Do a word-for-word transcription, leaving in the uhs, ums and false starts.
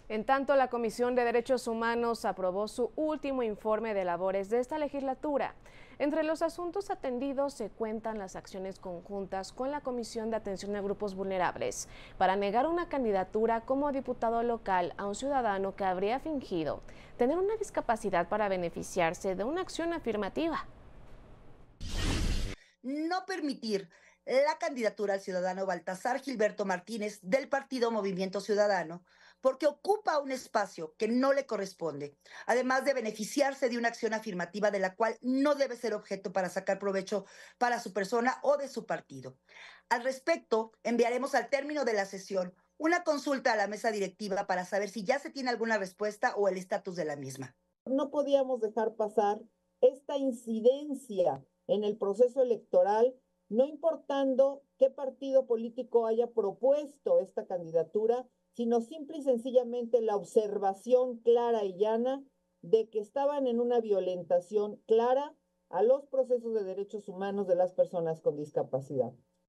En tanto, la Comisión de Derechos Humanos aprobó su último informe de labores de esta legislatura. Entre los asuntos atendidos se cuentan las acciones conjuntas con la Comisión de Atención a Grupos Vulnerables para negar una candidatura como diputado local a un ciudadano que habría fingido tener una discapacidad para beneficiarse de una acción afirmativa. No permitir la candidatura al ciudadano Baltasar Gilberto Martínez del partido Movimiento Ciudadano, porque ocupa un espacio que no le corresponde, además de beneficiarse de una acción afirmativa de la cual no debe ser objeto para sacar provecho para su persona o de su partido. Al respecto, enviaremos al término de la sesión una consulta a la mesa directiva para saber si ya se tiene alguna respuesta o el estatus de la misma. No podíamos dejar pasar esta incidencia en el proceso electoral, no importando qué partido político haya propuesto esta candidatura, sino simple y sencillamente la observación clara y llana de que estaban en una violentación clara a los procesos de derechos humanos de las personas con discapacidad.